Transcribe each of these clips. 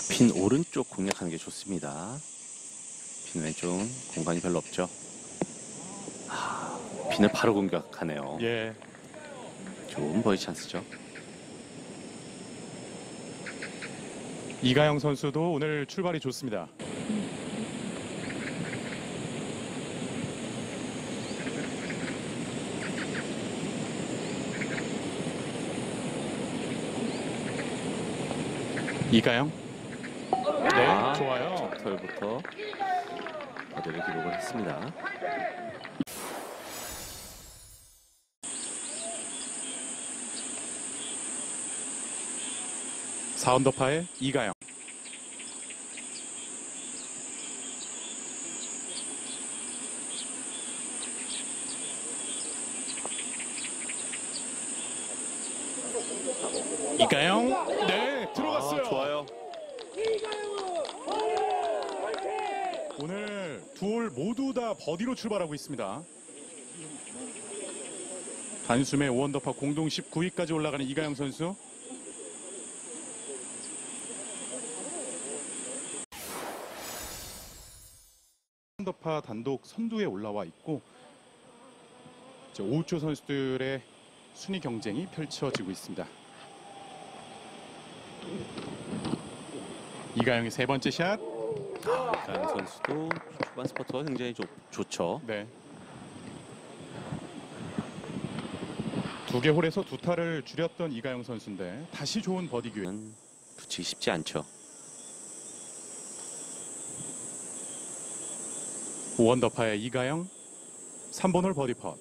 핀 오른쪽 공략하는 게 좋습니다. 핀 왼쪽은 공간이 별로 없죠. 핀을 바로 공격하네요. 예. 좋은 버디 찬스죠. 이가영 선수도 오늘 출발이 좋습니다. 이가영. 네, 좋아요. 첫 털부터 버디를 기록을 했습니다. 사언더파의 이가영. 이가영. 네, 들어갔어요. 좋아요. 오늘 두 홀 모두 다 버디로 출발하고 있습니다. 단숨에 5언더파 공동 19위까지 올라가는 이가영 선수. 언더파 단독 선두에 올라와 있고 이제 5조 선수들의 순위 경쟁이 펼쳐지고 있습니다. 이가영의 세 번째 샷. 이가영 선수도 초반 스퍼트가 굉장히 좋죠. 네. 두 개 홀에서 두 타를 줄였던 이가영 선수인데 다시 좋은 버디 기회. 붙이기 쉽지 않죠. 5언더파의 이가영 3번 홀 버디 펫.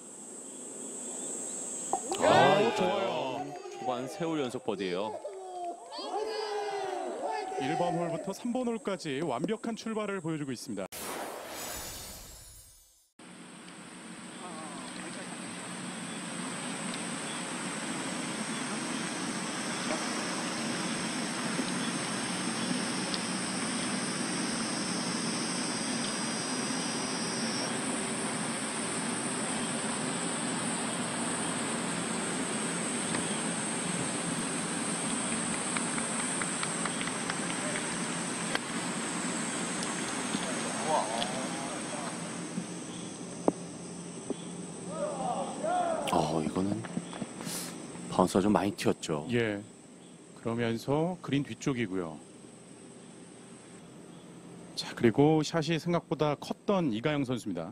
좋아요. 초반 세 홀 연속 버디예요. 1번 홀부터 3번 홀까지 완벽한 출발을 보여주고 있습니다. 이거는 바운스가 좀 많이 튀었죠. 예. 그러면서 그린 뒤쪽이고요. 자, 그리고 샷이 생각보다 컸던 이가영 선수입니다.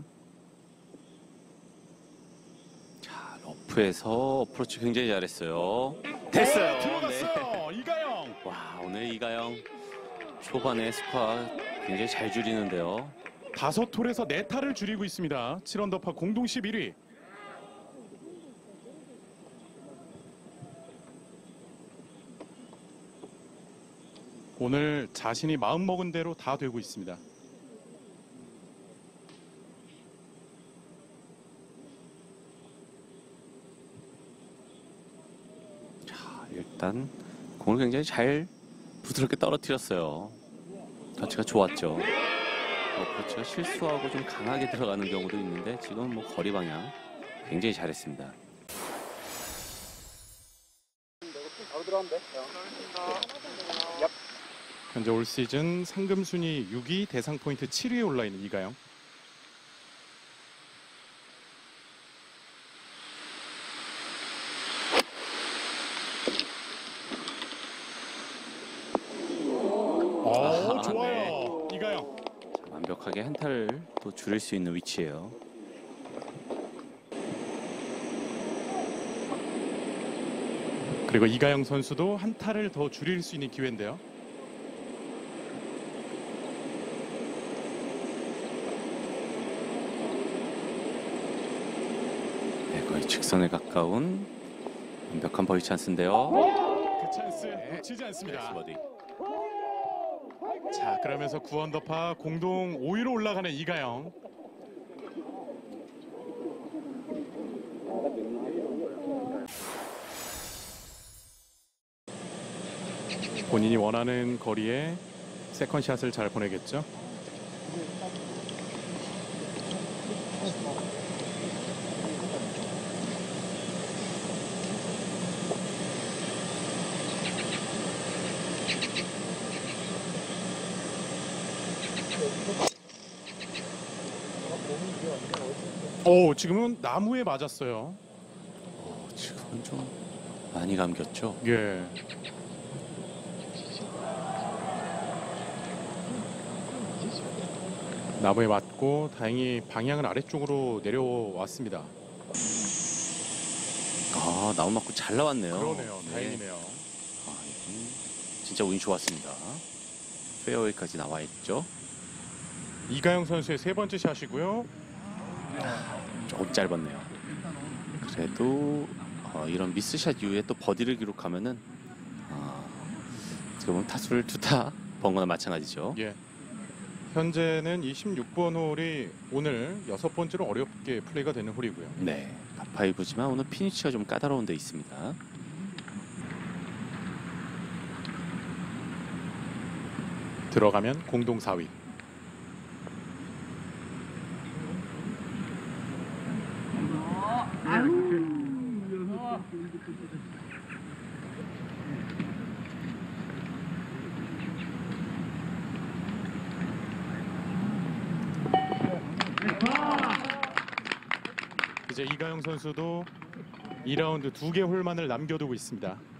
자, 러프에서 어프로치 굉장히 잘했어요. 됐어요. 들어갔어요. 이가영. 와, 오늘 이가영 초반에 스코어 굉장히 잘 줄이는데요. 5홀에서 4타를 줄이고 있습니다. 7언더파 공동 11위. 오늘 자신이 마음먹은 대로 다 되고 있습니다. 자, 일단 공을 굉장히 잘 부드럽게 떨어뜨렸어요. 터치가 좋았죠. 어프로치가 실수하고 좀 강하게 들어가는 경우도 있는데 지금 뭐 거리 방향 굉장히 잘했습니다. 현재 올 시즌 상금 순위 6위, 대상 포인트 7위에 올라 있는 이가영. 좋아요. 네. 이가영. 자, 완벽하게 한 타를 또 줄일 수 있는 위치예요. 그리고 이가영 선수도 한 타를 더 줄일 수 있는 기회인데요. 네, 거의 직선에 가까운 완벽한 버디 찬스인데요. 그 찬스 놓치지 않습니다. 나이스 버디. 자, 그러면서 9언더파 공동 5위로 올라가는 이가영. 본인이 원하는 거리에 세컨샷을 잘 보내겠죠. 오, 지금은 나무에 맞았어요. 지금은 좀 많이 감겼죠. 예. 나무에 맞고 다행히 방향은 아래쪽으로 내려왔습니다. 아, 나무 맞고 잘 나왔네요. 그러네요. 네. 다행이네요. 아, 이건 진짜 운이 좋았습니다. 페어웨이까지 나와 있죠. 이가영 선수의 세 번째 샷이고요. 조금 짧았네요. 그래도 이런 미스샷 이후에 또 버디를 기록하면은 어떻게 보면 타수를 두타 번 거나 마찬가지죠. 예. 현재는 26번 홀이 오늘 6번째로 어렵게 플레이가 되는 홀이고요. 네, 파5지만 오늘 피니치가 좀 까다로운 데 있습니다. 들어가면 공동 4위. 이제 이가영 선수도 2라운드 2개 홀만을 남겨두고 있습니다.